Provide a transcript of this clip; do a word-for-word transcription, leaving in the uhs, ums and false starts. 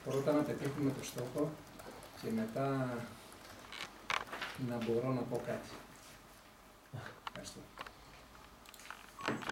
πρώτα να πετύχουμε το στόχο και μετά να μπορώ να πω κάτι.